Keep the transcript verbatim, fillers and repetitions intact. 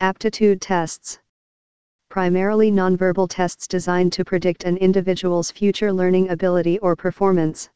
Aptitude tests. Primarily nonverbal tests designed to predict an individual's future learning ability or performance.